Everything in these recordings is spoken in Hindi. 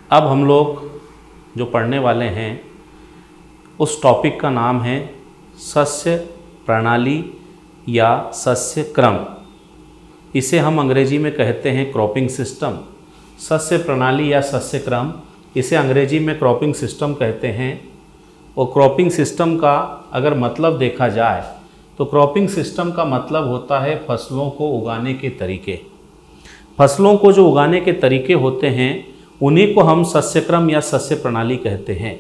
अब हम लोग जो पढ़ने वाले हैं उस टॉपिक का नाम है सस्य प्रणाली या सस्य क्रम। इसे हम अंग्रेजी में कहते हैं क्रॉपिंग सिस्टम। सस्य प्रणाली या सस्य क्रम, इसे अंग्रेजी में क्रॉपिंग सिस्टम कहते हैं। और क्रॉपिंग सिस्टम का अगर मतलब देखा जाए तो क्रॉपिंग सिस्टम का मतलब होता है फसलों को उगाने के तरीके। फसलों को जो उगाने के तरीके होते हैं उन्हीं को हम सस्य क्रम या सस्य प्रणाली कहते हैं।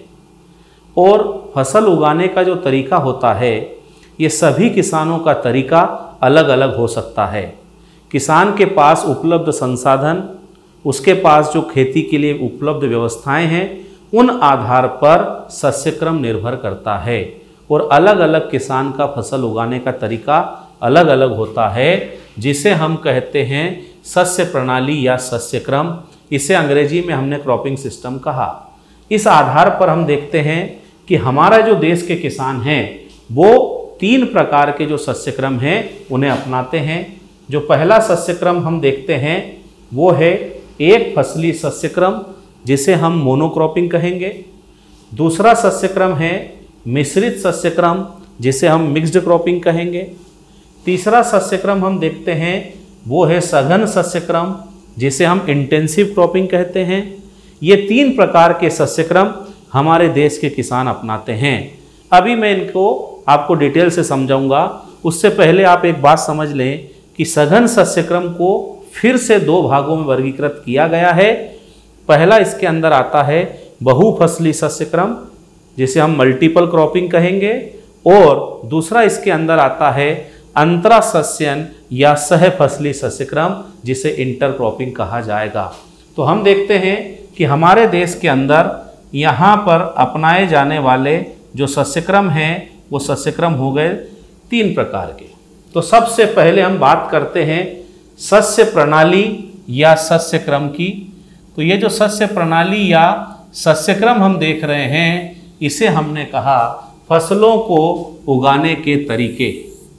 और फसल उगाने का जो तरीका होता है ये सभी किसानों का तरीका अलग अलग हो सकता है। किसान के पास उपलब्ध संसाधन, उसके पास जो खेती के लिए उपलब्ध व्यवस्थाएं हैं, उन आधार पर सस्य क्रम निर्भर करता है। और अलग अलग किसान का फसल उगाने का तरीका अलग अलग होता है, जिसे हम कहते हैं सस्य प्रणाली या सस्य क्रम। इसे अंग्रेजी में हमने क्रॉपिंग सिस्टम कहा। इस आधार पर हम देखते हैं कि हमारा जो देश के किसान हैं वो 3 प्रकार के जो सस्य क्रम हैं उन्हें अपनाते हैं। जो पहला सस्य क्रम हम देखते हैं वो है एक फसली सस्य क्रम, जिसे हम मोनोक्रॉपिंग कहेंगे। दूसरा सस्य क्रम है मिश्रित सस्य क्रम, जिसे हम मिक्स्ड क्रॉपिंग कहेंगे। तीसरा सस्य क्रम हम देखते हैं वो है सघन सस्य क्रम, जिसे हम इंटेंसिव क्रॉपिंग कहते हैं। ये 3 प्रकार के सस्य क्रम हमारे देश के किसान अपनाते हैं। अभी मैं इनको आपको डिटेल से समझाऊंगा। उससे पहले आप एक बात समझ लें कि सघन सस्य क्रम को फिर से 2 भागों में वर्गीकृत किया गया है। पहला इसके अंदर आता है बहुफसली सस्य क्रम, जिसे हम मल्टीपल क्रॉपिंग कहेंगे। और दूसरा इसके अंदर आता है अंतरासस्यन या सहफसली सस्य क्रम, जिसे इंटर क्रॉपिंग कहा जाएगा। तो हम देखते हैं कि हमारे देश के अंदर यहाँ पर अपनाए जाने वाले जो सस्य क्रम हैं वो सस्य क्रम हो गए 3 प्रकार के। तो सबसे पहले हम बात करते हैं सस्य प्रणाली या सस्य क्रम की। तो ये जो सस्य प्रणाली या सस्य क्रम हम देख रहे हैं, इसे हमने कहा फसलों को उगाने के तरीके।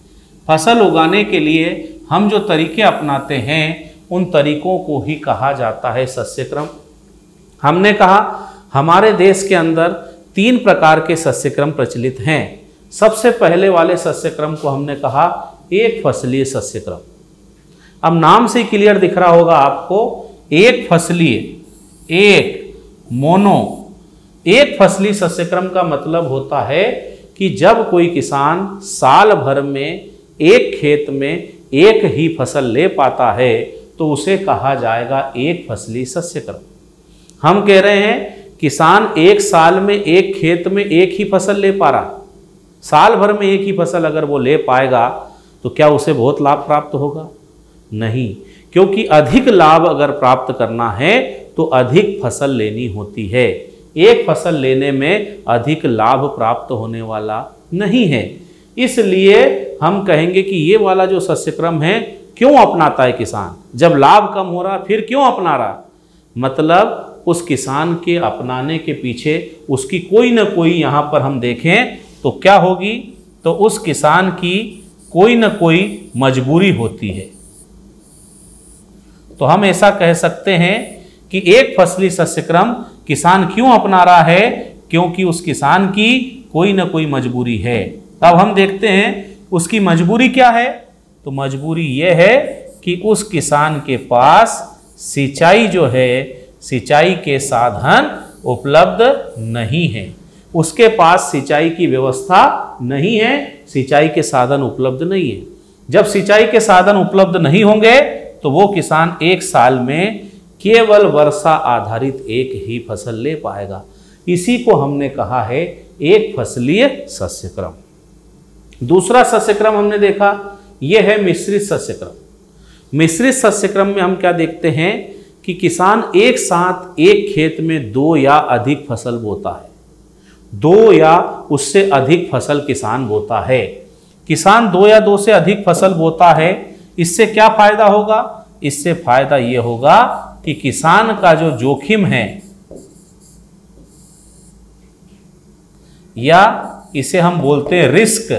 फसल उगाने के लिए हम जो तरीके अपनाते हैं उन तरीकों को ही कहा जाता है सस्य क्रम। हमने कहा हमारे देश के अंदर 3 प्रकार के सस्य क्रम प्रचलित हैं। सबसे पहले वाले सस्य क्रम को हमने कहा एक फसलीय सस्य क्रम। अब नाम से क्लियर दिख रहा होगा आपको, एक फसलीय, एक मोनो। एक फसली सस्य क्रम का मतलब होता है कि जब कोई किसान साल भर में एक खेत में एक ही फसल ले पाता है तो उसे कहा जाएगा एक फसली सस्य क्रम। हम कह रहे हैं किसान एक साल में एक खेत में एक ही फसल ले पा रहा, साल भर में एक ही फसल अगर वो ले पाएगा तो क्या उसे बहुत लाभ प्राप्त होगा? नहीं, क्योंकि अधिक लाभ अगर प्राप्त करना है तो अधिक फसल लेनी होती है। एक फसल लेने में अधिक लाभ प्राप्त होने वाला नहीं है। इसलिए हम कहेंगे कि ये वाला जो सस्य क्रम है क्यों अपनाता है किसान? जब लाभ कम हो रहा फिर क्यों अपना रहा? मतलब उस किसान के अपनाने के पीछे उसकी कोई ना कोई, यहाँ पर हम देखें तो क्या होगी, तो उस किसान की कोई ना कोई मजबूरी होती है। तो हम ऐसा कह सकते हैं कि एक फसली सस्य क्रम किसान क्यों अपना रहा है? क्योंकि उस किसान की कोई ना कोई मजबूरी है। अब हम देखते हैं उसकी मजबूरी क्या है। तो मजबूरी यह है कि उस किसान के पास सिंचाई जो है, सिंचाई के साधन उपलब्ध नहीं है। उसके पास सिंचाई की व्यवस्था नहीं है, सिंचाई के साधन उपलब्ध नहीं है। जब सिंचाई के साधन उपलब्ध नहीं होंगे तो वो किसान एक साल में केवल वर्षा आधारित एक ही फसल ले पाएगा। इसी को हमने कहा है एक फसलीय सस्य क्रम। दूसरा सस्य क्रम हमने देखा यह है मिश्रित सस्य क्रम। मिश्रित सस्य क्रम में हम क्या देखते हैं कि किसान एक साथ एक खेत में 2 या अधिक फसल बोता है। 2 या उससे अधिक फसल किसान बोता है। किसान 2 या 2 से अधिक फसल बोता है, इससे क्या फायदा होगा? इससे फायदा ये होगा कि किसान का जो जोखिम है, या इसे हम बोलते हैं रिस्क,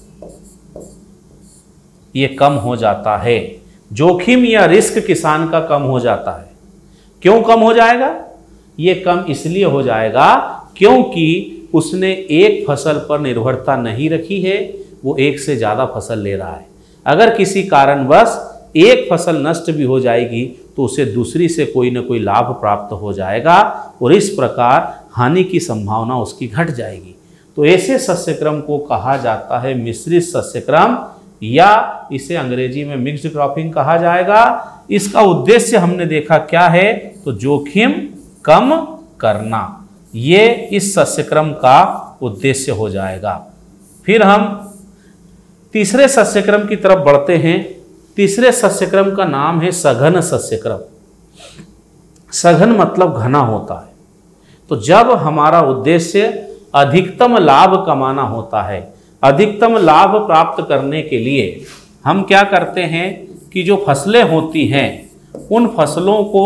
ये कम हो जाता है। जोखिम या रिस्क किसान का कम हो जाता है। क्यों कम हो जाएगा? ये कम इसलिए हो जाएगा क्योंकि उसने एक फसल पर निर्भरता नहीं रखी है, वो एक से ज़्यादा फसल ले रहा है। अगर किसी कारणवश एक फसल नष्ट भी हो जाएगी तो उसे दूसरी से कोई न कोई लाभ प्राप्त हो जाएगा और इस प्रकार हानि की संभावना उसकी घट जाएगी। तो ऐसे सस्यक्रम को कहा जाता है मिश्रित सस्यक्रम, या इसे अंग्रेजी में मिक्स्ड क्रॉपिंग कहा जाएगा। इसका उद्देश्य हमने देखा क्या है, तो जोखिम कम करना, ये इस सस्यक्रम का उद्देश्य हो जाएगा। फिर हम तीसरे सस्यक्रम की तरफ बढ़ते हैं। तीसरे सस्यक्रम का नाम है सघन सस्यक्रम। सघन मतलब घना होता है। तो जब हमारा उद्देश्य अधिकतम लाभ कमाना होता है, अधिकतम लाभ प्राप्त करने के लिए हम क्या करते हैं कि जो फसलें होती हैं उन फसलों को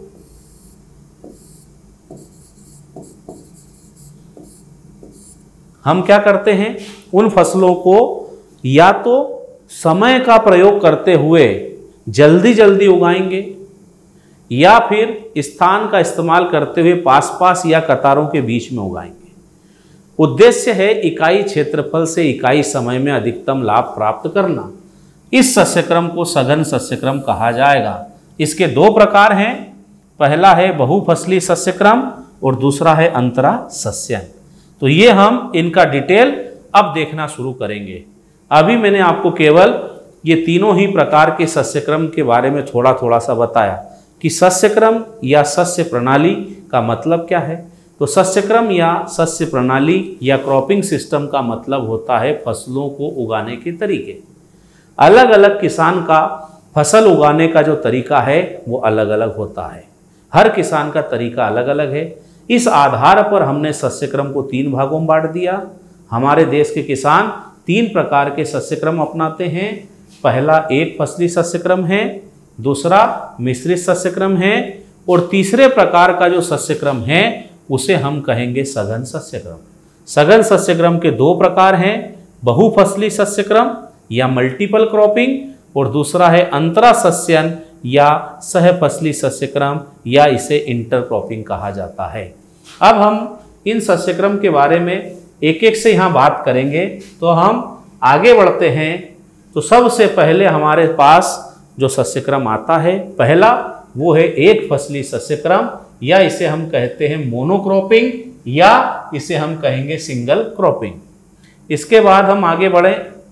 हम क्या करते हैं, उन फसलों को या तो समय का प्रयोग करते हुए जल्दी जल्दी उगाएंगे या फिर स्थान का इस्तेमाल करते हुए पास पास या कतारों के बीच में उगाएंगे। उद्देश्य है इकाई क्षेत्रफल से इकाई समय में अधिकतम लाभ प्राप्त करना। इस सस्यक्रम को सघन सस्यक्रम कहा जाएगा। इसके दो प्रकार हैं, पहला है बहुफसली सस्यक्रम और दूसरा है अंतरा सस्यन। तो ये हम इनका डिटेल अब देखना शुरू करेंगे। अभी मैंने आपको केवल ये तीनों ही प्रकार के सस्यक्रम के बारे में थोड़ा थोड़ा सा बताया कि सस्यक्रम या सस्य प्रणाली का मतलब क्या है। तो सस्यक्रम या सस्य प्रणाली या क्रॉपिंग सिस्टम का मतलब होता है फसलों को उगाने के तरीके। अलग अलग किसान का फसल उगाने का जो तरीका है वो अलग अलग होता है। हर किसान का तरीका अलग अलग है। इस आधार पर हमने सस्यक्रम को 3 भागों में बांट दिया। हमारे देश के किसान 3 प्रकार के सस्यक्रम अपनाते हैं। पहला एक फसली सस्यक्रम है, दूसरा मिश्रित सस्यक्रम है और तीसरे प्रकार का जो सस्यक्रम है उसे हम कहेंगे सघन सस्यक्रम। सघन सस्यक्रम के 2 प्रकार हैं, बहुफसली सस्यक्रम या मल्टीपल क्रॉपिंग और दूसरा है अंतरा सस्यन या सहफसली सस्यक्रम या इसे इंटरक्रॉपिंग कहा जाता है। अब हम इन सस्यक्रम के बारे में एक एक से यहाँ बात करेंगे। तो हम आगे बढ़ते हैं। तो सबसे पहले हमारे पास जो सस्यक्रम आता है पहला वो है एक फसली सस्यक्रम या इसे हम कहते हैं मोनोक्रॉपिंग या इसे हम कहेंगे सिंगल क्रॉपिंग। इसके बाद हम आगे बढ़े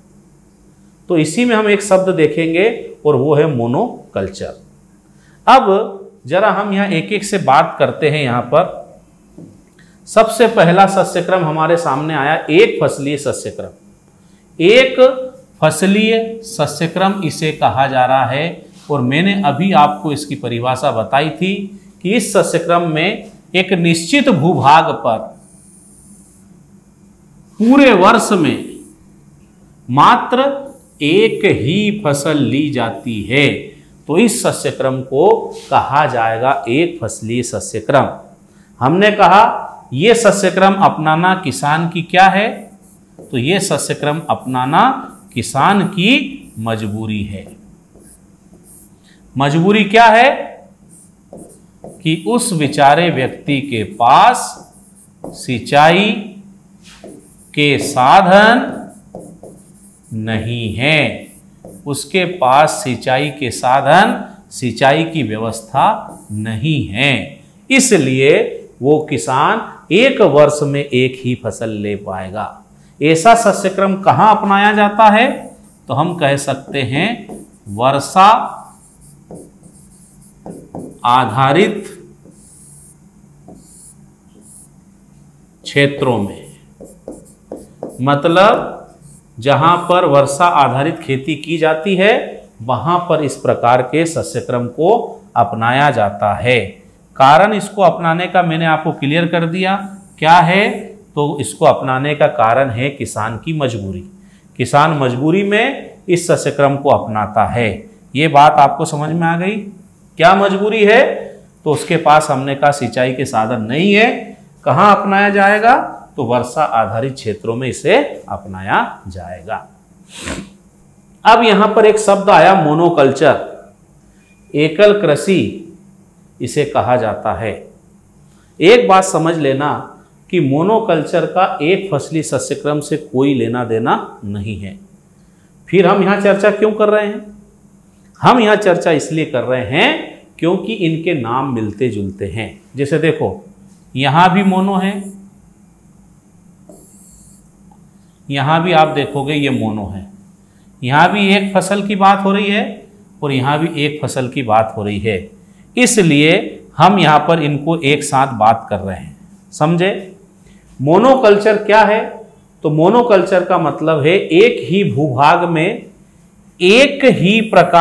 तो इसी में हम एक शब्द देखेंगे और वो है मोनोकल्चर। अब जरा हम यहाँ एक एक से बात करते हैं। यहाँ पर सबसे पहला सस्यक्रम हमारे सामने आया एक फसलीय सस्यक्रम। एक फसलीय सस्यक्रम इसे कहा जा रहा है और मैंने अभी आपको इसकी परिभाषा बताई थी कि इस सस्यक्रम में एक निश्चित भूभाग पर पूरे वर्ष में मात्र एक ही फसल ली जाती है। तो इस सस्यक्रम को कहा जाएगा एक फसलीय सस्यक्रम। हमने कहा यह सस्यक्रम अपनाना किसान की क्या है, तो यह सस्यक्रम अपनाना किसान की मजबूरी है। मजबूरी क्या है कि उस बेचारे व्यक्ति के पास सिंचाई के साधन नहीं है, उसके पास सिंचाई के साधन, सिंचाई की व्यवस्था नहीं है, इसलिए वो किसान एक वर्ष में एक ही फसल ले पाएगा। ऐसा सस्यक्रम कहाँ अपनाया जाता है, तो हम कह सकते हैं वर्षा आधारित क्षेत्रों में। मतलब जहां पर वर्षा आधारित खेती की जाती है वहां पर इस प्रकार के सस्यक्रम को अपनाया जाता है। कारण इसको अपनाने का मैंने आपको क्लियर कर दिया क्या है, तो इसको अपनाने का कारण है किसान की मजबूरी। किसान मजबूरी में इस सस्यक्रम को अपनाता है। ये बात आपको समझ में आ गई। क्या मजबूरी है, तो उसके पास हमने कहा सिंचाई के साधन नहीं है। कहाँ अपनाया जाएगा, तो वर्षा आधारित क्षेत्रों में इसे अपनाया जाएगा। अब यहां पर एक शब्द आया मोनोकल्चर, एकल कृषि इसे कहा जाता है। एक बात समझ लेना कि मोनोकल्चर का एक फसली सस्य क्रम से कोई लेना देना नहीं है। फिर हम यहाँ चर्चा क्यों कर रहे हैं? हम यहाँ चर्चा इसलिए कर रहे हैं क्योंकि इनके नाम मिलते जुलते हैं। जैसे देखो, यहाँ भी मोनो है, यहाँ भी आप देखोगे ये मोनो है, यहाँ भी एक फसल की बात हो रही है और यहाँ भी एक फसल की बात हो रही है, इसलिए हम यहाँ पर इनको एक साथ बात कर रहे हैं। समझे? मोनोकल्चर क्या है? तो मोनोकल्चर का मतलब है एक ही भूभाग में एक ही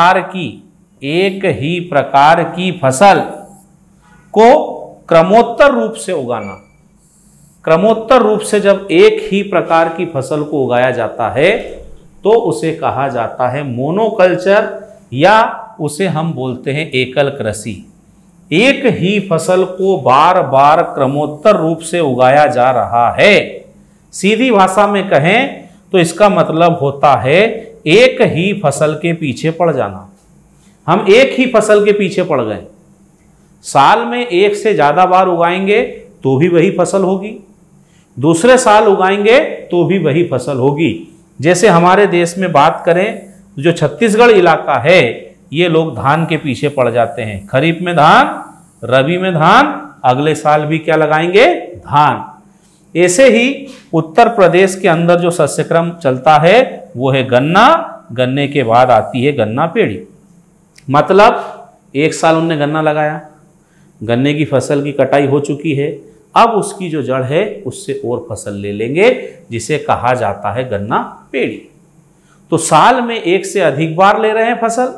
प्रकार की फसल को क्रमोत्तर रूप से उगाना। क्रमोत्तर रूप से जब एक ही प्रकार की फसल को उगाया जाता है तो उसे कहा जाता है मोनोकल्चर, या उसे हम बोलते हैं एकल कृषि। एक ही फसल को बार बार क्रमोत्तर रूप से उगाया जा रहा है। सीधी भाषा में कहें तो इसका मतलब होता है एक ही फसल के पीछे पड़ जाना। हम एक ही फसल के पीछे पड़ गए, साल में एक से ज्यादा बार उगाएंगे तो भी वही फसल होगी, दूसरे साल उगाएंगे तो भी वही फसल होगी। जैसे हमारे देश में बात करें, जो छत्तीसगढ़ इलाका है, ये लोग धान के पीछे पड़ जाते हैं। खरीफ में धान, रबी में धान, अगले साल भी क्या लगाएंगे? धान। ऐसे ही उत्तर प्रदेश के अंदर जो सस्यक्रम चलता है वो है गन्ना, गन्ने के बाद आती है गन्ना पेड़ी। मतलब एक साल उनने गन्ना लगाया, गन्ने की फसल की कटाई हो चुकी है, अब उसकी जो जड़ है उससे और फसल ले लेंगे, जिसे कहा जाता है गन्ना पेड़ी। तो साल में एक से अधिक बार ले रहे हैं फसल,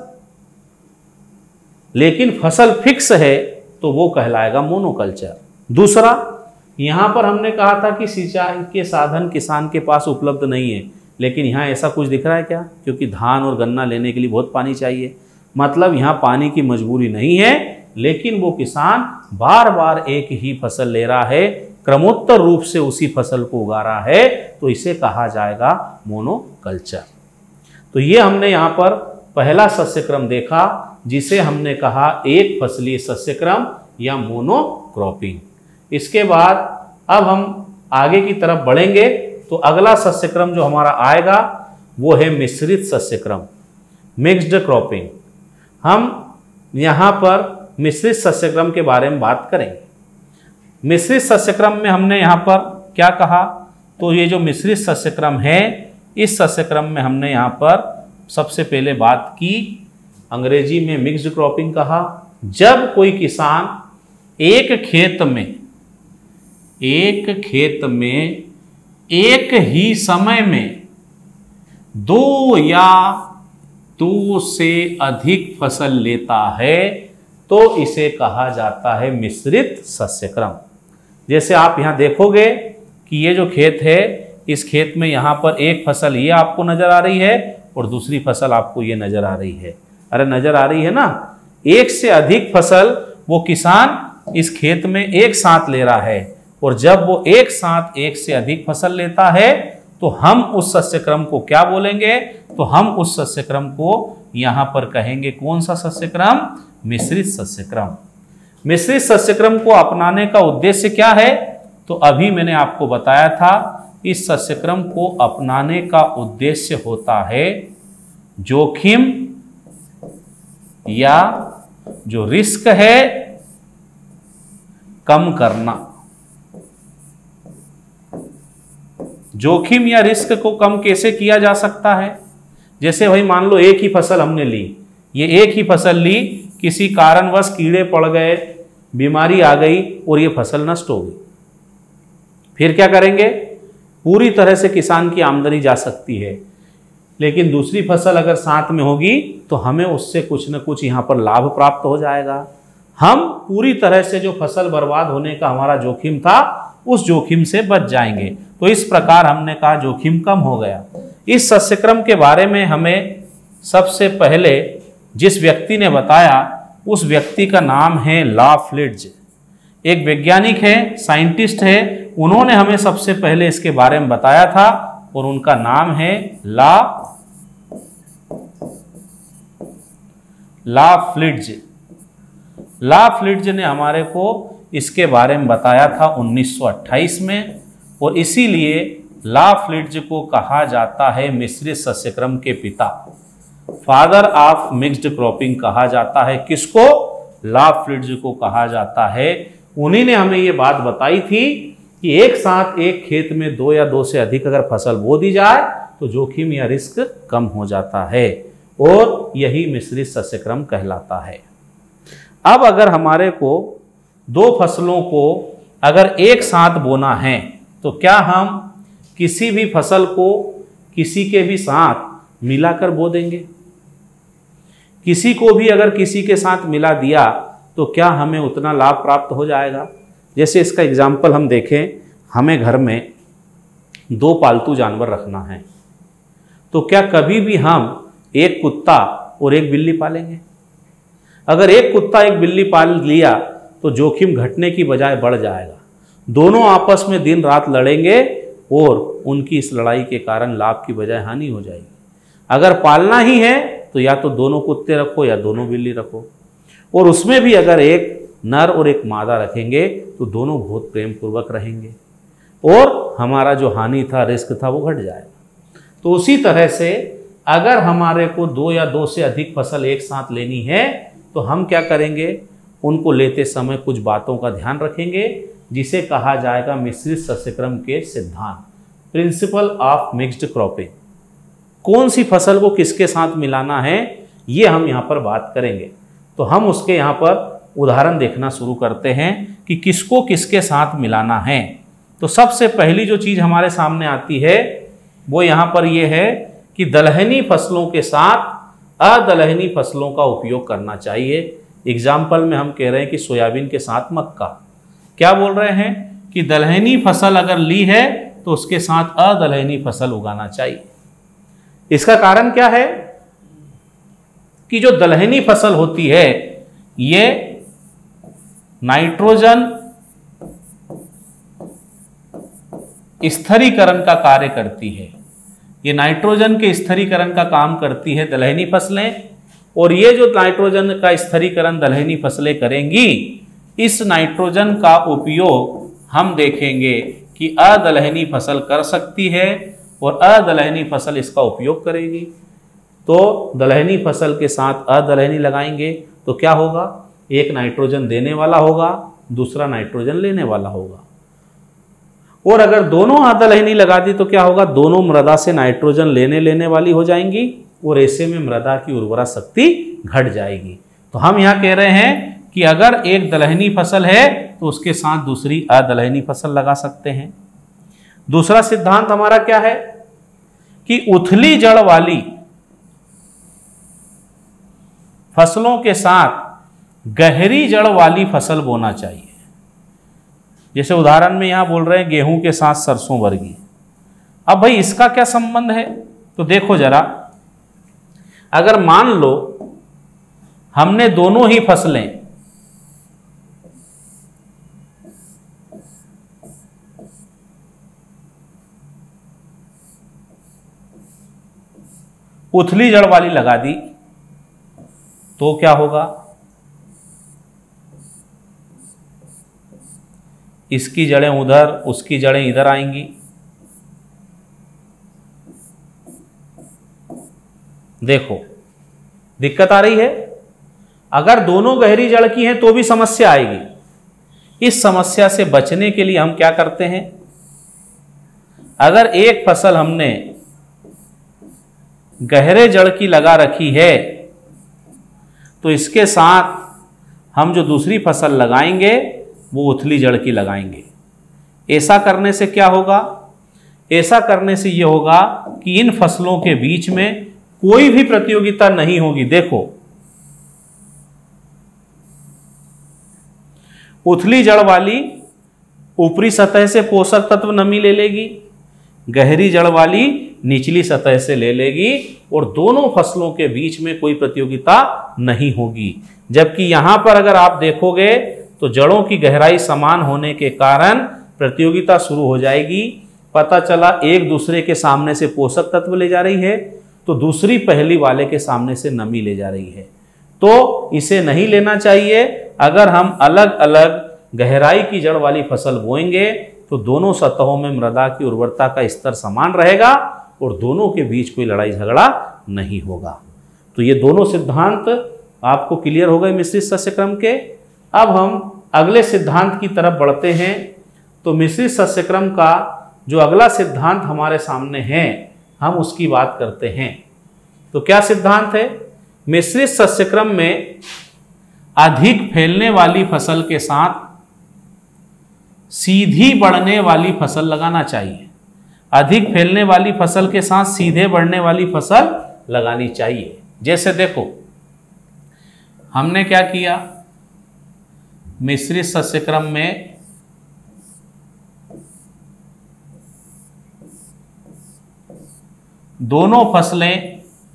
लेकिन फसल फिक्स है तो वो कहलाएगा मोनोकल्चर। दूसरा, यहां पर हमने कहा था कि सिंचाई के साधन किसान के पास उपलब्ध नहीं है, लेकिन यहां ऐसा कुछ दिख रहा है क्या? क्योंकि धान और गन्ना लेने के लिए बहुत पानी चाहिए, मतलब यहां पानी की मजबूरी नहीं है, लेकिन वो किसान बार बार एक ही फसल ले रहा है, क्रमोत्तर रूप से उसी फसल को उगा रहा है, तो इसे कहा जाएगा मोनोकल्चर। तो ये हमने यहाँ पर पहला सस्यक्रम देखा, जिसे हमने कहा एक फसलीय सस्यक्रम या मोनोक्रॉपिंग। इसके बाद अब हम आगे की तरफ बढ़ेंगे तो अगला सस्यक्रम जो हमारा आएगा वो है मिश्रित सस्यक्रम, मिक्स्ड क्रॉपिंग। हम यहाँ पर मिश्रित सस्यक्रम के बारे में बात करेंगे। मिश्रित सस्यक्रम में हमने यहाँ पर क्या कहा? तो ये जो मिश्रित सस्यक्रम है, इस सस्यक्रम में हमने यहाँ पर सबसे पहले बात की, अंग्रेजी में मिक्स्ड क्रॉपिंग कहा। जब कोई किसान एक खेत में एक ही समय में दो या दो से अधिक फसल लेता है तो इसे कहा जाता है मिश्रित सस्यक्रम। जैसे आप यहाँ देखोगे कि ये जो खेत है, इस खेत में यहाँ पर एक फसल ये आपको नजर आ रही है और दूसरी फसल आपको ये नजर आ रही है। अरे नजर आ रही है ना? एक से अधिक फसल वो किसान इस खेत में एक साथ ले रहा है, और जब वो एक साथ एक से अधिक फसल लेता है तो हम उस सस्यक्रम को क्या बोलेंगे? तो हम उस सस्यक्रम को यहां पर कहेंगे कौन सा सस्यक्रम? मिश्रित सस्यक्रम। मिश्रित सस्यक्रम को अपनाने का उद्देश्य क्या है? तो अभी मैंने आपको बताया था, इस सस्यक्रम को अपनाने का उद्देश्य होता है जोखिम या जो रिस्क है कम करना। जोखिम या रिस्क को कम कैसे किया जा सकता है? जैसे भाई मान लो एक ही फसल हमने ली, ये एक ही फसल ली, किसी कारणवश कीड़े पड़ गए, बीमारी आ गई और ये फसल नष्ट हो गई, फिर क्या करेंगे? पूरी तरह से किसान की आमदनी जा सकती है, लेकिन दूसरी फसल अगर साथ में होगी तो हमें उससे कुछ न कुछ यहाँ पर लाभ प्राप्त हो जाएगा। हम पूरी तरह से जो फसल बर्बाद होने का हमारा जोखिम था, उस जोखिम से बच जाएंगे। तो इस प्रकार हमने कहा जोखिम कम हो गया। इस सस्यक्रम के बारे में हमें सबसे पहले जिस व्यक्ति ने बताया, उस व्यक्ति का नाम है लाफ्लिट्ज। एक वैज्ञानिक है, साइंटिस्ट है, उन्होंने हमें सबसे पहले इसके बारे में बताया था, और उनका नाम है लाफ्लिट्ज। लाफ्लिट्ज ने हमारे को इसके बारे में बताया था 1928 में, और इसीलिए लाफ्लिट्ज को कहा जाता है मिश्रित सस्यक्रम के पिता, फादर ऑफ मिक्स्ड क्रॉपिंग कहा जाता है। किसको? लाफ्लिट्ज को कहा जाता है। उन्हीं ने हमें ये बात बताई थी कि एक साथ एक खेत में 2 या 2 से अधिक अगर फसल बो दी जाए तो जोखिम या रिस्क कम हो जाता है, और यही मिश्रित सस्यक्रम कहलाता है। अब अगर हमारे को 2 फसलों को अगर एक साथ बोना है तो क्या हम किसी भी फसल को किसी के भी साथ मिलाकर बो देंगे? किसी को भी अगर किसी के साथ मिला दिया तो क्या हमें उतना लाभ प्राप्त हो जाएगा? जैसे इसका एग्जाम्पल हम देखें, हमें घर में 2 पालतू जानवर रखना है, तो क्या कभी भी हम एक कुत्ता और एक बिल्ली पालेंगे? अगर एक कुत्ता एक बिल्ली पाल लिया तो जोखिम घटने की बजाय बढ़ जाएगा। दोनों आपस में दिन रात लड़ेंगे और उनकी इस लड़ाई के कारण लाभ की बजाय हानि हो जाएगी। अगर पालना ही है तो या तो दोनों कुत्ते रखो या दोनों बिल्ली रखो, और उसमें भी अगर एक नर और एक मादा रखेंगे तो दोनों बहुत प्रेम पूर्वक रहेंगे और हमारा जो हानि था, रिस्क था, वो घट जाएगा। तो उसी तरह से अगर हमारे को 2 या 2 से अधिक फसल एक साथ लेनी है तो हम क्या करेंगे? उनको लेते समय कुछ बातों का ध्यान रखेंगे, जिसे कहा जाएगा मिश्रित सस्यक्रम के सिद्धांत, प्रिंसिपल ऑफ मिक्स्ड क्रॉपिंग। कौन सी फसल को किसके साथ मिलाना है ये हम यहाँ पर बात करेंगे। तो हम उसके यहाँ पर उदाहरण देखना शुरू करते हैं कि किसको किसके साथ मिलाना है। तो सबसे पहली जो चीज़ हमारे सामने आती है वो यहाँ पर ये है कि दलहनी फसलों के साथ अदलहनी फसलों का उपयोग करना चाहिए। एग्जाम्पल में हम कह रहे हैं कि सोयाबीन के साथ मक्का। क्या बोल रहे हैं कि दलहनी फसल अगर ली है तो उसके साथ अदलहनी फसल उगाना चाहिए। इसका कारण क्या है कि जो दलहनी फसल होती है ये नाइट्रोजन स्थिरीकरण का कार्य करती है। ये नाइट्रोजन के स्थिरीकरण का काम करती है दलहनी फसलें, और ये जो नाइट्रोजन का स्थिरीकरण दलहनी फसलें करेंगी, इस नाइट्रोजन का उपयोग हम देखेंगे कि अदलहनी फसल कर सकती है और अदलहनी फसल इसका उपयोग करेगी। तो दलहनी फसल के साथ अदलहनी लगाएंगे तो क्या होगा? एक नाइट्रोजन देने वाला होगा, दूसरा नाइट्रोजन लेने वाला होगा। और अगर दोनों अदलहनी लगा दी तो क्या होगा? दोनों मृदा से नाइट्रोजन लेने वाली हो जाएंगी और ऐसे में मृदा की उर्वरा शक्ति घट जाएगी। तो हम यहाँ कह रहे हैं कि अगर एक दलहनी फसल है तो उसके साथ दूसरी अदलहनी फसल लगा सकते हैं। दूसरा सिद्धांत हमारा क्या है कि उथली जड़ वाली फसलों के साथ गहरी जड़ वाली फसल बोना चाहिए। जैसे उदाहरण में यहां बोल रहे हैं गेहूं के साथ सरसों वर्गी। अब भाई इसका क्या संबंध है? तो देखो जरा, अगर मान लो हमने दोनों ही फसलें उथली जड़ वाली लगा दी तो क्या होगा? इसकी जड़ें उधर, उसकी जड़ें इधर आएंगी। देखो दिक्कत आ रही है। अगर दोनों गहरी जड़ की हैं तो भी समस्या आएगी। इस समस्या से बचने के लिए हम क्या करते हैं? अगर एक फसल हमने गहरे जड़ की लगा रखी है तो इसके साथ हम जो दूसरी फसल लगाएंगे वो उथली जड़ की लगाएंगे। ऐसा करने से क्या होगा? ऐसा करने से यह होगा कि इन फसलों के बीच में कोई भी प्रतियोगिता नहीं होगी। देखो, उथली जड़ वाली ऊपरी सतह से पोषक तत्व नमी ले लेगी, गहरी जड़ वाली निचली सतह से ले लेगी, और दोनों फसलों के बीच में कोई प्रतियोगिता नहीं होगी। जबकि यहां पर अगर आप देखोगे तो जड़ों की गहराई समान होने के कारण प्रतियोगिता शुरू हो जाएगी। पता चला एक दूसरे के सामने से पोषक तत्व ले जा रही है तो दूसरी पहली वाले के सामने से नमी ले जा रही है। तो इसे नहीं लेना चाहिए। अगर हम अलग अलग गहराई की जड़ वाली फसल बोएंगे तो दोनों सतहों में मृदा की उर्वरता का स्तर समान रहेगा और दोनों के बीच कोई लड़ाई झगड़ा नहीं होगा। तो ये दोनों सिद्धांत आपको क्लियर हो गए मिश्रित सस्य क्रम के। अब हम अगले सिद्धांत की तरफ बढ़ते हैं। तो मिश्रित सस्य क्रम का जो अगला सिद्धांत हमारे सामने है, हम उसकी बात करते हैं। तो क्या सिद्धांत है? मिश्रित सस्य क्रम में अधिक फैलने वाली फसल के साथ सीधी बढ़ने वाली फसल लगाना चाहिए। अधिक फैलने वाली फसल के साथ सीधे बढ़ने वाली फसल लगानी चाहिए। जैसे देखो, हमने क्या किया, मिश्रित सस्य क्रम में दोनों फसलें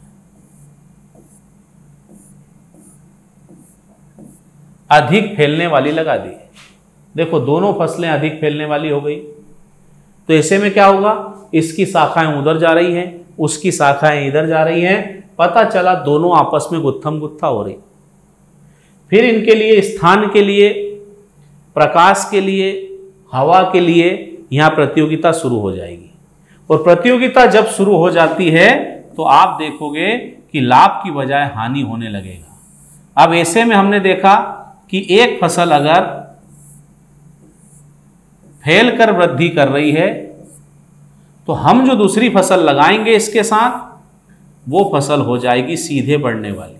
अधिक फैलने वाली लगा दी। देखो, दोनों फसलें अधिक फैलने वाली हो गई, तो ऐसे में क्या होगा, इसकी शाखाएं उधर जा रही हैं, उसकी शाखाएं इधर जा रही हैं, पता चला दोनों आपस में गुत्थम गुत्था हो रही। फिर इनके लिए स्थान के लिए, प्रकाश के लिए, हवा के लिए यहां प्रतियोगिता शुरू हो जाएगी। और प्रतियोगिता जब शुरू हो जाती है तो आप देखोगे कि लाभ की बजाय हानि होने लगेगा। अब ऐसे में हमने देखा कि एक फसल अगर फैल कर वृद्धि कर रही है तो हम जो दूसरी फसल लगाएंगे इसके साथ, वो फसल हो जाएगी सीधे बढ़ने वाली।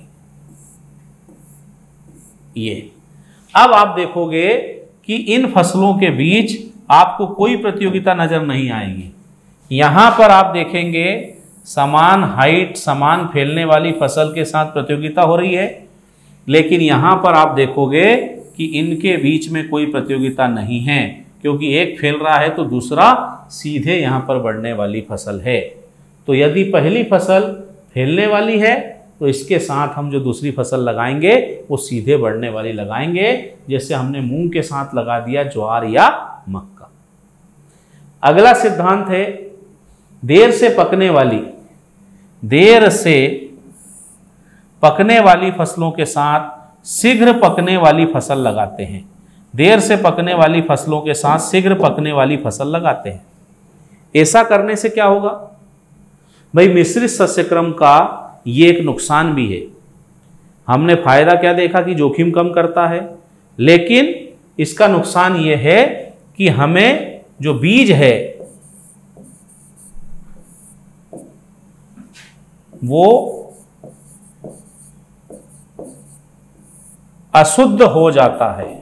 ये अब आप देखोगे कि इन फसलों के बीच आपको कोई प्रतियोगिता नजर नहीं आएगी। यहां पर आप देखेंगे समान हाइट, समान फैलने वाली फसल के साथ प्रतियोगिता हो रही है, लेकिन यहां पर आप देखोगे कि इनके बीच में कोई प्रतियोगिता नहीं है, क्योंकि एक फैल रहा है तो दूसरा सीधे यहां पर बढ़ने वाली फसल है। तो यदि पहली फसल फैलने वाली है तो इसके साथ हम जो दूसरी फसल लगाएंगे वो सीधे बढ़ने वाली लगाएंगे, जैसे हमने मूंग के साथ लगा दिया ज्वार या मक्का। अगला सिद्धांत है देर से पकने वाली फसलों के साथ शीघ्र पकने वाली फसल लगाते हैं। देर से पकने वाली फसलों के साथ शीघ्र पकने वाली फसल लगाते हैं। ऐसा करने से क्या होगा भाई, मिश्रित सस्य क्रम का ये एक नुकसान भी है। हमने फायदा क्या देखा कि जोखिम कम करता है, लेकिन इसका नुकसान ये है कि हमें जो बीज है वो अशुद्ध हो जाता है।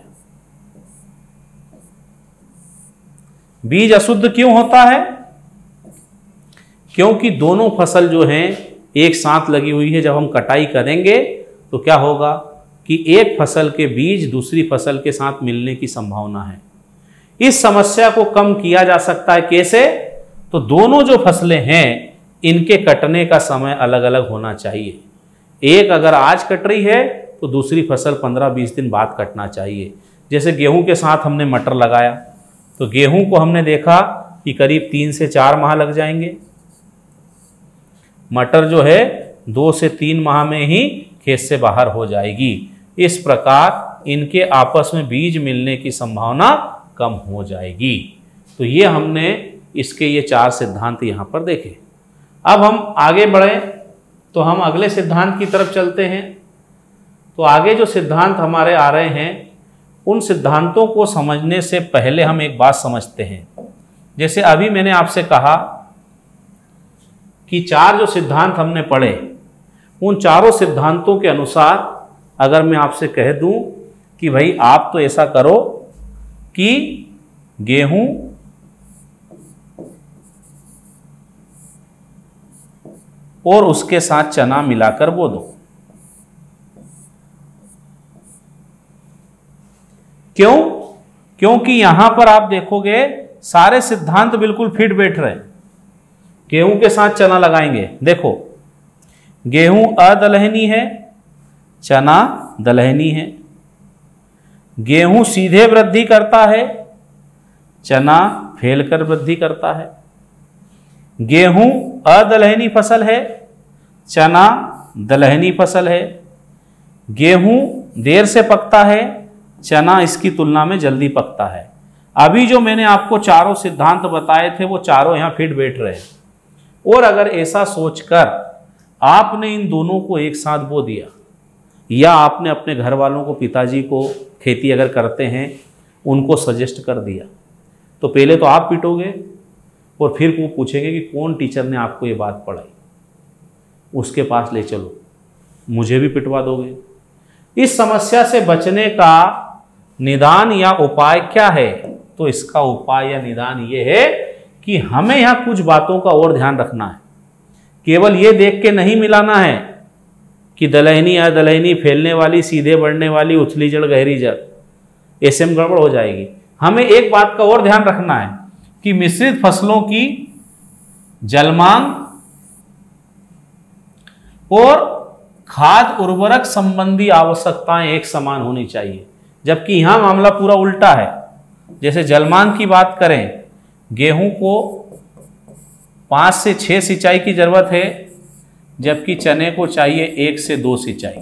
बीज अशुद्ध क्यों होता है? क्योंकि दोनों फसल जो हैं एक साथ लगी हुई है। जब हम कटाई करेंगे तो क्या होगा कि एक फसल के बीज दूसरी फसल के साथ मिलने की संभावना है। इस समस्या को कम किया जा सकता है कैसे? तो दोनों जो फसलें हैं इनके कटने का समय अलग अलग होना चाहिए। एक अगर आज कट रही है तो दूसरी फसल 15-20 दिन बाद कटना चाहिए। जैसे गेहूं के साथ हमने मटर लगाया तो गेहूं को हमने देखा कि करीब 3 से 4 माह लग जाएंगे। मटर जो है 2 से 3 माह में ही खेत से बाहर हो जाएगी। इस प्रकार इनके आपस में बीज मिलने की संभावना कम हो जाएगी। तो ये हमने इसके ये 4 सिद्धांत यहाँ पर देखे। अब हम आगे बढ़ें तो हम अगले सिद्धांत की तरफ चलते हैं। तो आगे जो सिद्धांत हमारे आ रहे हैं उन सिद्धांतों को समझने से पहले हम एक बात समझते हैं। जैसे अभी मैंने आपसे कहा कि 4 जो सिद्धांत हमने पढ़े, उन चारों सिद्धांतों के अनुसार अगर मैं आपसे कह दूं कि भाई आप तो ऐसा करो कि गेहूं और उसके साथ चना मिलाकर बो दो। क्यों? क्योंकि यहां पर आप देखोगे सारे सिद्धांत बिल्कुल फिट बैठ रहे हैं। गेहूं के साथ चना लगाएंगे, देखो गेहूं अदलहनी है, चना दलहनी है। गेहूं सीधे वृद्धि करता है, चना फैलकर वृद्धि करता है। गेहूं अदलहनी फसल है, चना दलहनी फसल है। गेहूं देर से पकता है, चना इसकी तुलना में जल्दी पकता है। अभी जो मैंने आपको चारों सिद्धांत बताए थे वो चारों यहाँ फिट बैठ रहे हैं। और अगर ऐसा सोचकर आपने इन दोनों को एक साथ बो दिया, या आपने अपने घर वालों को, पिताजी को खेती अगर करते हैं उनको सजेस्ट कर दिया, तो पहले तो आप पिटोगे और फिर वो पूछेंगे कि कौन टीचर ने आपको ये बात पढ़ाई, उसके पास ले चलो, मुझे भी पिटवा दोगे। इस समस्या से बचने का निदान या उपाय क्या है? तो इसका उपाय या निदान ये है कि हमें यहाँ कुछ बातों का और ध्यान रखना है। केवल ये देख के नहीं मिलाना है कि दलहनी या दलहनी, फैलने वाली, सीधे बढ़ने वाली, उथली जड़ गहरी जड़, ऐसे में गड़बड़ हो जाएगी। हमें एक बात का और ध्यान रखना है कि मिश्रित फसलों की जलमांग और खाद उर्वरक संबंधी आवश्यकताएं एक समान होनी चाहिए, जबकि यहां मामला पूरा उल्टा है। जैसे जलमांग की बात करें, गेहूं को 5 से 6 सिंचाई की जरूरत है, जबकि चने को चाहिए 1 से 2 सिंचाई।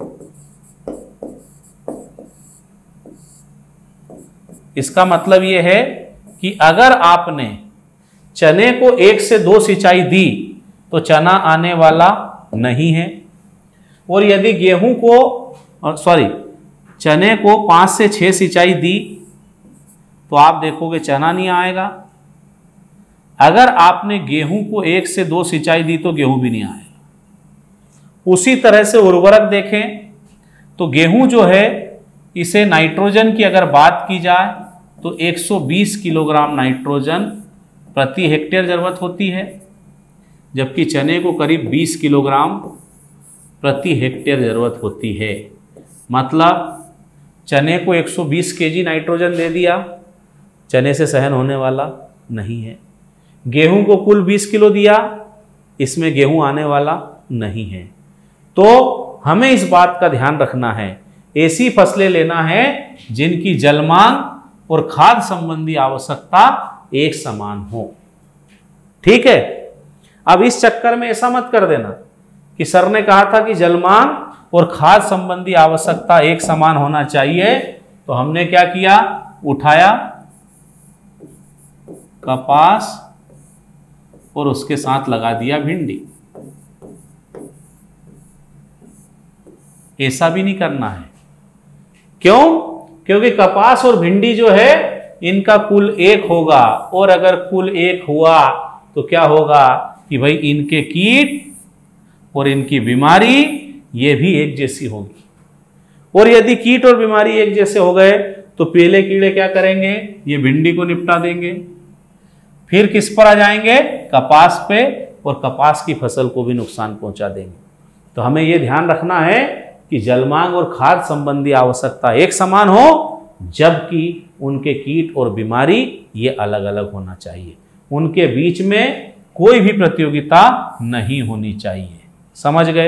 इसका मतलब यह है कि अगर आपने चने को 1 से 2 सिंचाई दी तो चना आने वाला नहीं है, और यदि गेहूं को चने को 5 से 6 सिंचाई दी तो आप देखोगे चना नहीं आएगा। अगर आपने गेहूं को 1 से 2 सिंचाई दी तो गेहूं भी नहीं आएगा। उसी तरह से उर्वरक देखें तो गेहूं जो है, इसे नाइट्रोजन की अगर बात की जाए तो 120 किलोग्राम नाइट्रोजन प्रति हेक्टेयर जरूरत होती है, जबकि चने को करीब 20 किलोग्राम प्रति हेक्टेयर जरूरत होती है। मतलब चने को 120 केजी नाइट्रोजन दे दिया, चने से सहन होने वाला नहीं है। गेहूं को कुल 20 किलो दिया, इसमें गेहूं आने वाला नहीं है। तो हमें इस बात का ध्यान रखना है, ऐसी फसलें लेना है जिनकी जलमांग और खाद संबंधी आवश्यकता एक समान हो। ठीक है। अब इस चक्कर में ऐसा मत कर देना कि सर ने कहा था कि जलमांग और खाद संबंधी आवश्यकता एक समान होना चाहिए, तो हमने क्या किया, उठाया कपास और उसके साथ लगा दिया भिंडी। ऐसा भी नहीं करना है। क्यों? क्योंकि कपास और भिंडी जो है इनका कुल 1 होगा, और अगर कुल 1 हुआ तो क्या होगा कि भाई इनके कीट और इनकी बीमारी ये भी एक जैसी होगी। और यदि कीट और बीमारी एक जैसे हो गए तो पीले कीड़े क्या करेंगे, ये भिंडी को निपटा देंगे, फिर किस पर आ जाएंगे, कपास पे, और कपास की फसल को भी नुकसान पहुंचा देंगे। तो हमें यह ध्यान रखना है कि जलमांग और खाद संबंधी आवश्यकता एक समान हो, जबकि उनके कीट और बीमारी ये अलग अलग होना चाहिए। उनके बीच में कोई भी प्रतियोगिता नहीं होनी चाहिए। समझ गए?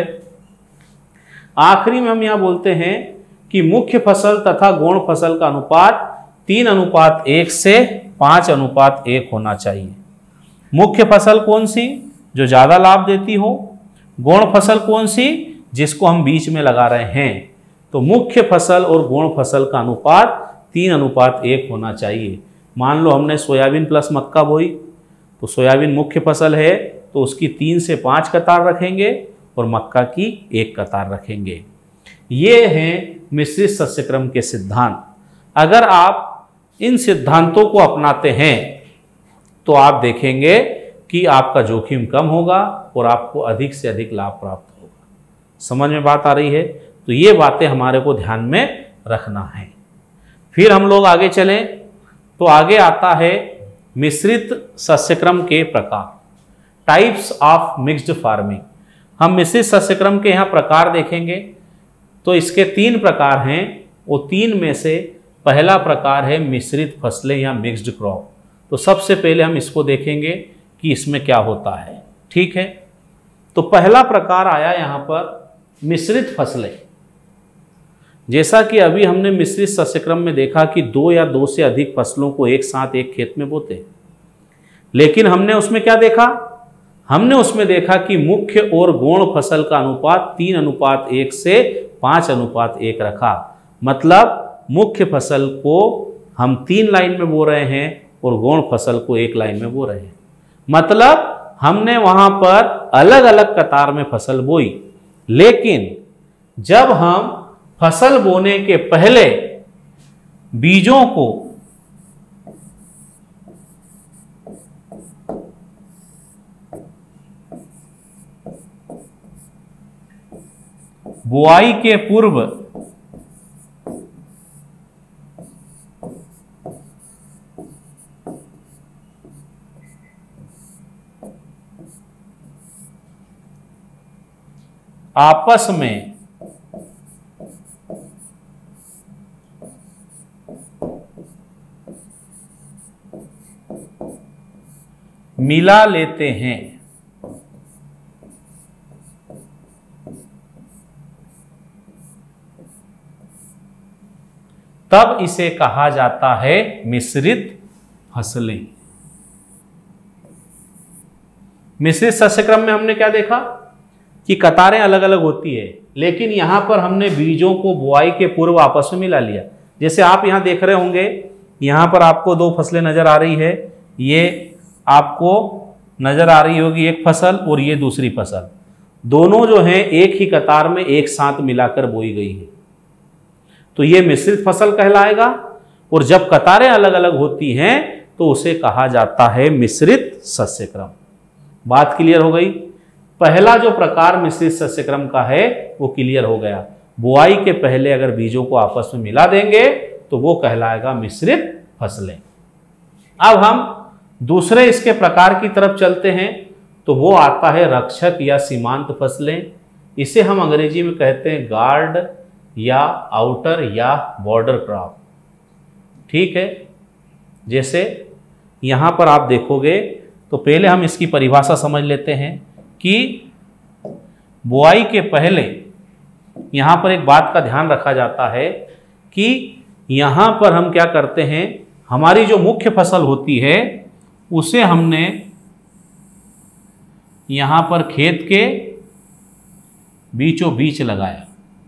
आखिरी में हम यहां बोलते हैं कि मुख्य फसल तथा गौण फसल का अनुपात 3:1 से 5:1 होना चाहिए। मुख्य फसल कौन सी? जो ज्यादा लाभ देती हो। गौण फसल कौन सी? जिसको हम बीच में लगा रहे हैं। तो मुख्य फसल और गौण फसल का अनुपात 3:1 होना चाहिए। मान लो हमने सोयाबीन प्लस मक्का बोई, तो सोयाबीन मुख्य फसल है तो उसकी 3 से 5 कतार रखेंगे और मक्का की 1 कतार रखेंगे। ये हैं मिश्रित सस्यक्रम के सिद्धांत। अगर आप इन सिद्धांतों को अपनाते हैं तो आप देखेंगे कि आपका जोखिम कम होगा और आपको अधिक से अधिक लाभ प्राप्त होगा। समझ में बात आ रही है? तो ये बातें हमारे को ध्यान में रखना है। फिर हम लोग आगे चलें तो आगे आता है मिश्रित सस्यक्रम के प्रकार, टाइप्स ऑफ मिक्स्ड फार्मिंग। हम मिश्रित सस्यक्रम के यहाँ प्रकार देखेंगे तो इसके 3 प्रकार हैं। वो 3 में से पहला प्रकार है मिश्रित फसलें या मिक्स्ड क्रॉप। तो सबसे पहले हम इसको देखेंगे कि इसमें क्या होता है। ठीक है। तो पहला प्रकार आया यहाँ पर मिश्रित फसलें। जैसा कि अभी हमने मिश्रित सस्यक्रम में देखा कि 2 या 2 से अधिक फसलों को एक साथ एक खेत में बोते, लेकिन हमने उसमें क्या देखा? हमने उसमें देखा कि मुख्य और गौण फसल का अनुपात 3:1 से 5:1 रखा। मतलब मुख्य फसल को हम 3 लाइन में बो रहे हैं और गौण फसल को 1 लाइन में बो रहे हैं। मतलब हमने वहां पर अलग अलग कतार में फसल बोई, लेकिन जब हम फसल बोने के पहले बीजों को बुआई के पूर्व आपस में मिला लेते हैं, तब इसे कहा जाता है मिश्रित फसलें। मिश्रित शस्य क्रम में हमने क्या देखा कि कतारें अलग अलग होती है, लेकिन यहां पर हमने बीजों को बुआई के पूर्व आपस में मिला लिया। जैसे आप यहां देख रहे होंगे, यहां पर आपको 2 फसलें नजर आ रही है। ये आपको नजर आ रही होगी एक फसल और ये दूसरी फसल, दोनों जो हैं एक ही कतार में एक साथ मिलाकर बोई गई है, तो ये मिश्रित फसल कहलाएगा। और जब कतारें अलग अलग होती हैं तो उसे कहा जाता है मिश्रित शस्य क्रम। बात क्लियर हो गई? पहला जो प्रकार मिश्रित शस्य क्रम का है वो क्लियर हो गया। बुआई के पहले अगर बीजों को आपस में मिला देंगे तो वो कहलाएगा मिश्रित फसलें। अब हम दूसरे इसके प्रकार की तरफ चलते हैं, तो वो आता है रक्षक या सीमांत फसलें। इसे हम अंग्रेजी में कहते हैं गार्ड या आउटर या बॉर्डर क्रॉप। ठीक है, जैसे यहां पर आप देखोगे तो पहले हम इसकी परिभाषा समझ लेते हैं कि बुआई के पहले यहां पर एक बात का ध्यान रखा जाता है कि यहां पर हम क्या करते हैं, हमारी जो मुख्य फसल होती है उसे हमने यहां पर खेत के बीचों बीच लगाया।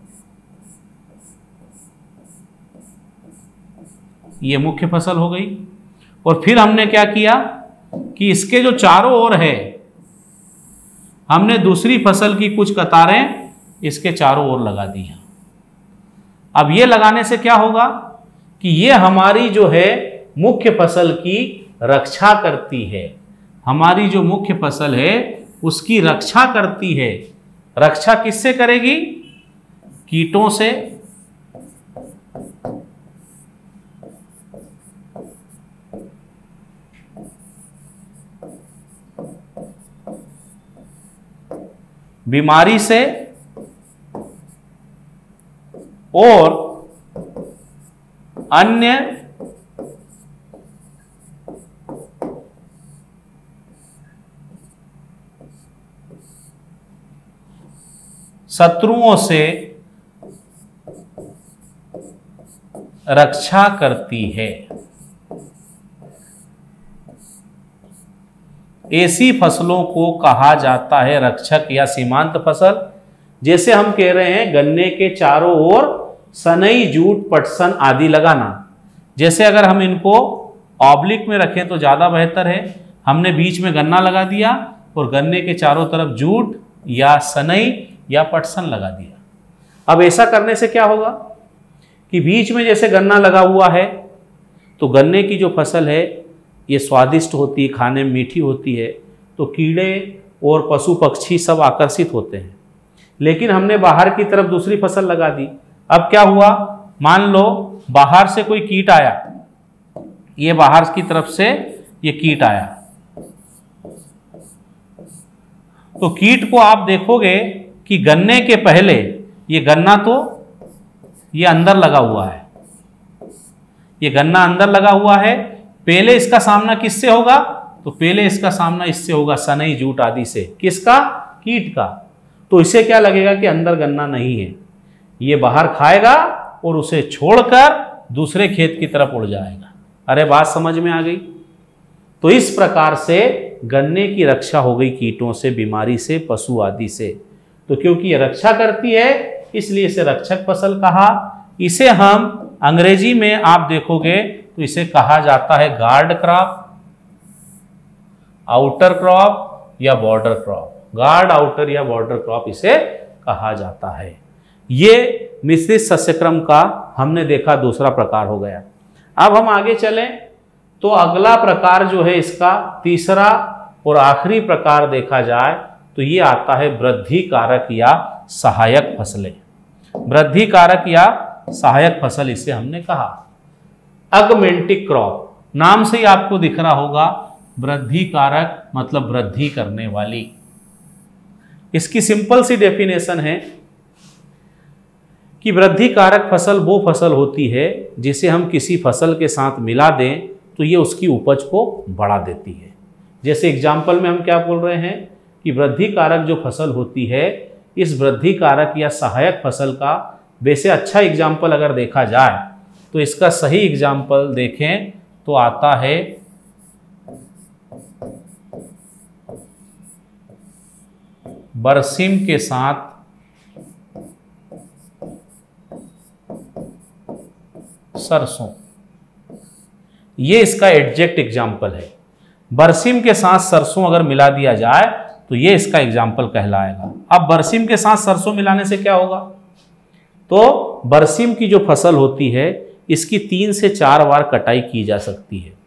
ये मुख्य फसल हो गई। और फिर हमने क्या किया कि इसके जो चारों ओर है हमने दूसरी फसल की कुछ कतारें इसके चारों ओर लगा दी हैं। अब ये लगाने से क्या होगा कि ये हमारी जो है मुख्य फसल की रक्षा करती है। हमारी जो मुख्य फसल है उसकी रक्षा करती है। रक्षा किससे करेगी? कीटों से, बीमारी से और अन्य शत्रुओं से रक्षा करती है। ऐसी फसलों को कहा जाता है रक्षक या सीमांत फसल। जैसे हम कह रहे हैं गन्ने के चारों ओर सनई, जूट, पटसन आदि लगाना। जैसे अगर हम इनको ऑब्लिक में रखें तो ज़्यादा बेहतर है। हमने बीच में गन्ना लगा दिया और गन्ने के चारों तरफ जूट या सनई या पटसन लगा दिया। अब ऐसा करने से क्या होगा कि बीच में जैसे गन्ना लगा हुआ है तो गन्ने की जो फसल है ये स्वादिष्ट होती है, खाने में मीठी होती है, तो कीड़े और पशु पक्षी सब आकर्षित होते हैं। लेकिन हमने बाहर की तरफ दूसरी फसल लगा दी। अब क्या हुआ, मान लो बाहर से कोई कीट आया, ये बाहर की तरफ से ये कीट आया, तो कीट को आप देखोगे कि गन्ने के पहले ये गन्ना तो ये अंदर लगा हुआ है, ये गन्ना अंदर लगा हुआ है। पहले इसका सामना किससे होगा? तो पहले इसका सामना इससे होगा, सनई, जूट आदि से। किसका? कीट का। तो इसे क्या लगेगा कि अंदर गन्ना नहीं है, ये बाहर खाएगा और उसे छोड़कर दूसरे खेत की तरफ उड़ जाएगा। अरे बात समझ में आ गई? तो इस प्रकार से गन्ने की रक्षा हो गई कीटों से, बीमारी से, पशु आदि से। तो क्योंकि ये रक्षा करती है इसलिए इसे रक्षक फसल कहा। इसे हम अंग्रेजी में आप देखोगे तो इसे कहा जाता है गार्ड क्रॉप, आउटर क्रॉप या बॉर्डर क्रॉप। गार्ड, आउटर या बॉर्डर क्रॉप इसे कहा जाता है। ये मिश्रित सस्यक्रम का हमने देखा दूसरा प्रकार हो गया। अब हम आगे चलें तो अगला प्रकार जो है इसका तीसरा और आखिरी प्रकार देखा जाए तो ये आता है वृद्धि कारक या सहायक फसलें। वृद्धि कारक या सहायक फसल इसे हमने कहा। अगमेंटिक क्रॉप, नाम से ही आपको दिख रहा होगा, वृद्धि कारक मतलब वृद्धि करने वाली। इसकी सिंपल सी डेफिनेशन है कि वृद्धि कारक फसल वो फसल होती है जिसे हम किसी फसल के साथ मिला दें तो ये उसकी उपज को बढ़ा देती है। जैसे एग्जाम्पल में हम क्या बोल रहे हैं कि वृद्धि कारक जो फसल होती है, इस वृद्धि कारक या सहायक फसल का वैसे अच्छा एग्जाम्पल अगर देखा जाए तो इसका सही एग्जाम्पल देखें तो आता है बरसीम के साथ सरसों। ये इसका एग्जैक्ट एग्जाम्पल है। बरसीम के साथ सरसों अगर मिला दिया जाए तो ये इसका एग्जाम्पल कहलाएगा। अब बरसीम के साथ सरसों मिलाने से क्या होगा, तो बरसीम की जो फसल होती है इसकी 3 से 4 बार कटाई की जा सकती है।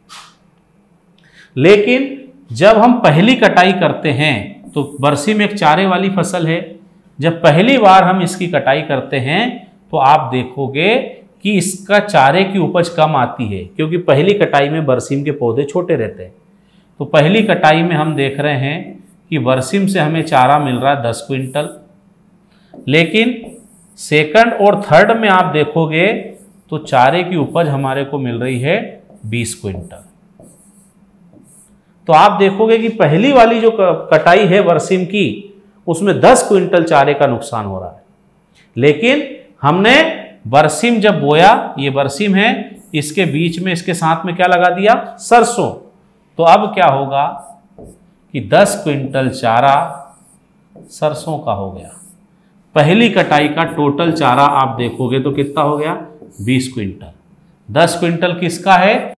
लेकिन जब हम पहली कटाई करते हैं तो बरसीम एक चारे वाली फसल है, जब पहली बार हम इसकी कटाई करते हैं तो आप देखोगे कि इसका चारे की उपज कम आती है, क्योंकि पहली कटाई में बरसीम के पौधे छोटे रहते हैं। तो पहली कटाई में हम देख रहे हैं कि बरसीम से हमें चारा मिल रहा है 10 क्विंटल, लेकिन सेकंड और थर्ड में आप देखोगे तो चारे की उपज हमारे को मिल रही है 20 क्विंटल। तो आप देखोगे कि पहली वाली जो कटाई है बरसीम की, उसमें 10 क्विंटल चारे का नुकसान हो रहा है। लेकिन हमने बरसीम जब बोया, ये बरसीम है, इसके बीच में इसके साथ में क्या लगा दिया, सरसों। तो अब क्या होगा कि 10 क्विंटल चारा सरसों का हो गया। पहली कटाई का टोटल चारा आप देखोगे तो कितना हो गया, 20 क्विंटल। 10 क्विंटल किसका है,